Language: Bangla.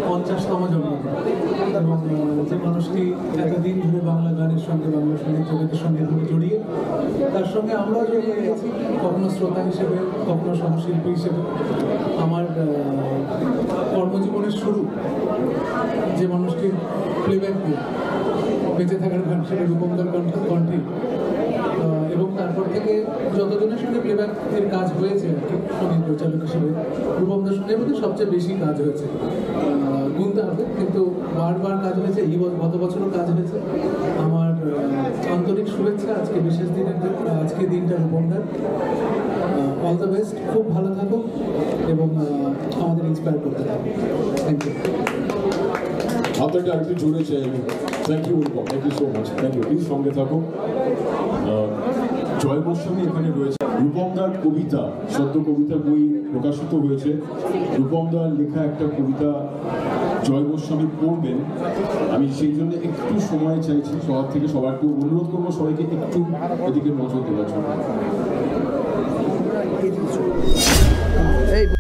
50তম জন্মদিন এবং যে মানুষটি এতদিন ধরে বাংলা গানের সঙ্গে বাংলা সঙ্গীত জগতের সঙ্গে জড়িয়ে, তার সঙ্গে আমরাও জড়িয়ে গেছি, কখনো শ্রোতা হিসেবে, কখনো সহশিল্পী হিসেবে। আমার কর্মজীবনের শুরু যে মানুষটির প্লেব্যাক দিয়ে বেঁচে থাকার গান, সেটা রূপমদার কণ্ঠে, এবং তারপর থেকে যতজনের সঙ্গে প্লেব্যাকের কাজ হয়েছে আর কি সঙ্গীত পরিচালক হিসেবে, রূপমদার সঙ্গে বোধহয় সবচেয়ে বেশি কাজ হয়েছে, গুনতে হবে, কিন্তু বারবার কাজ হয়েছে। গত বছরও কাজ হয়েছে। আমার আন্তরিক শুভেচ্ছা আজকে বিশেষ দিনের, আজকে দিনটা রূপমদার। অল দ্য বেস্ট, খুব ভালো থাকুক এবং আমাদের ইন্সপায়ার করতে থাকুক। Thank you. আপনাকে আরেকটু জোরে চাই। Thank you Rupam, thank you so much. Thank you, please সঙ্গে থাকুন। জয় গোস্বামী এখানে রয়েছে। রূপমদার কবিতা, সদ্য কবিতা বই প্রকাশিত হয়েছে। রূপমদার লেখা একটা কবিতা জয় গোস্বামী পড়বেন। আমি সেই জন্য একটু সময় চাইছি সবার থেকে, সবাইকে অনুরোধ করবো সবাইকে একটু এদিকে নজর দেওয়ার জন্য।